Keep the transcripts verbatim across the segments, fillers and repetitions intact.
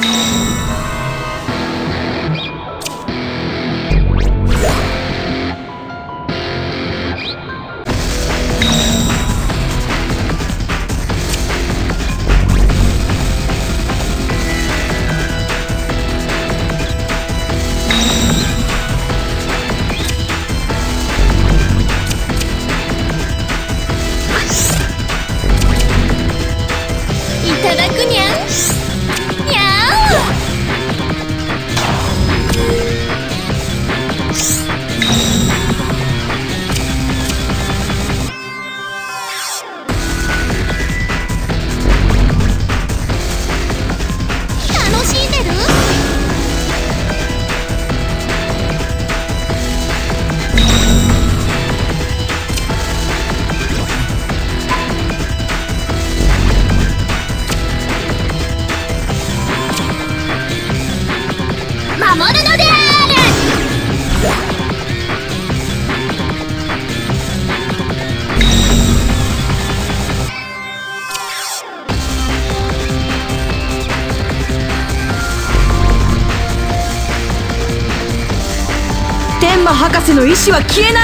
天馬博士の意志は消えない。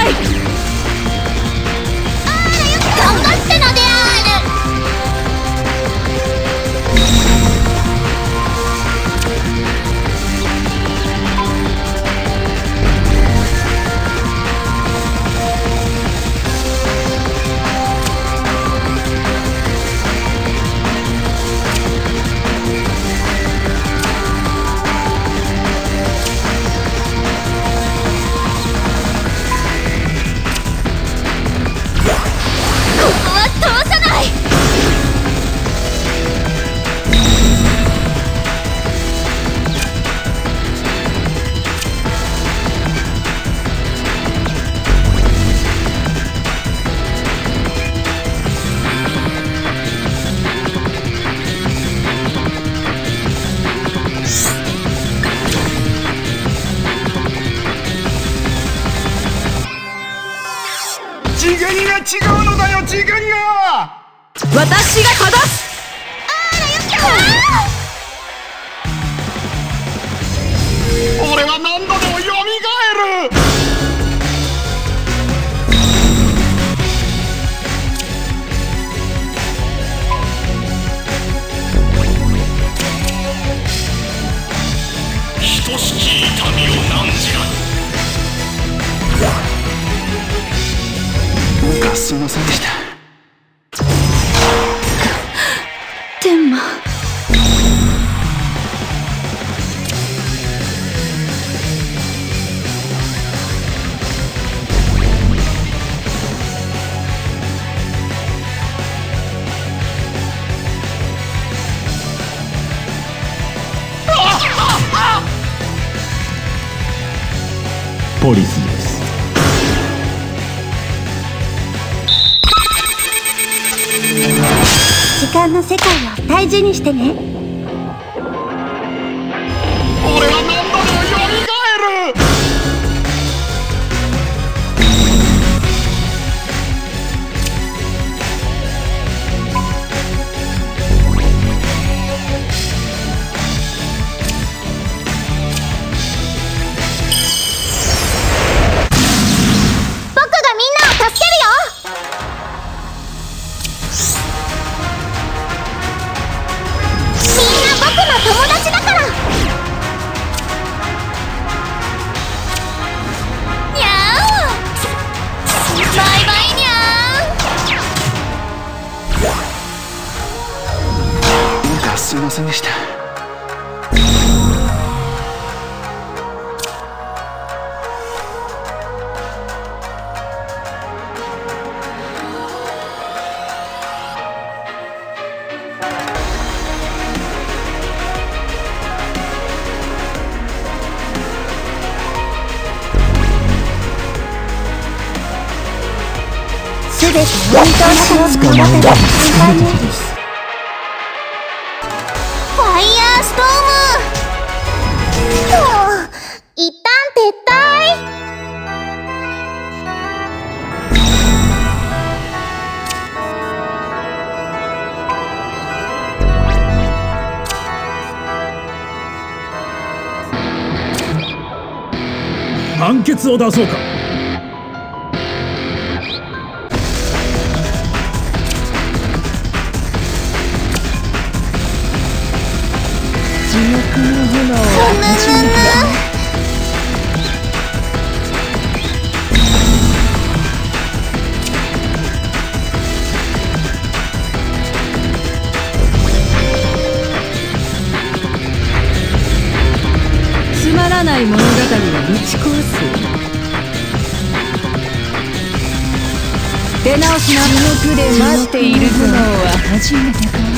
頑張ってので次元が違うのだよ、次元が。 私がかだす。 俺は何度でも蘇る。 等しき痛みを何じら。 僕はすいませんでした。 天馬。 ポリスです。 時間の世界を大事にしてね。 俺は何度でも蘇る。 僕がみんなを助けるよ。僕の友達だから。にゃお、バイバイにゃー。なんかすいませんでした。 すべて本当の楽しく思ってた簡単に。ファイヤーストーム。もう一旦撤退。 判決を出そうか。 地獄の炎を始めた。つまらない物語をぶち壊す。出直しの地獄で待っている炎は初めてか。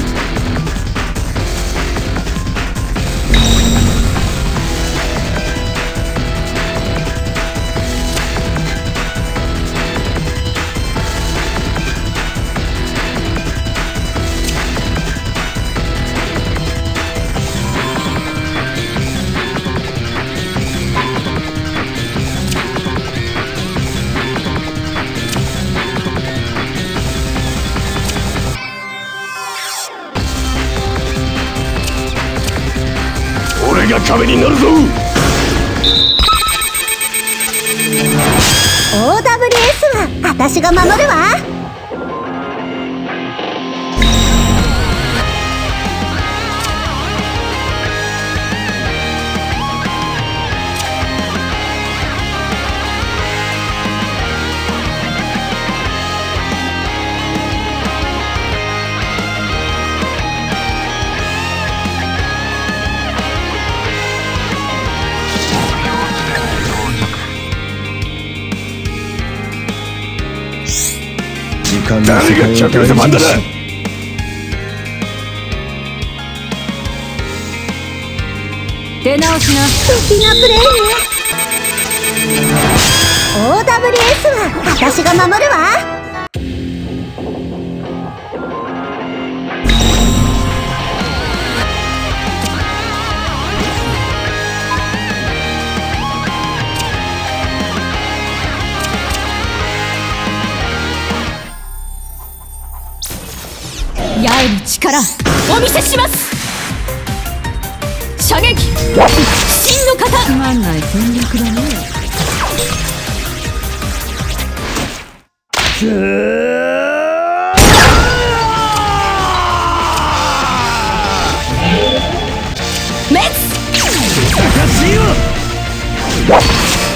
俺が壁になるぞ。 オーダブリューエス は私が守るわ。 誰がチャンピオン様なんだ。 出直しな。 素敵なプレーね。 オーダブリューエス は私が守るわ。 八重の力お見せします。射撃真の型。つまんない戦略だね。滅。 難しいわ。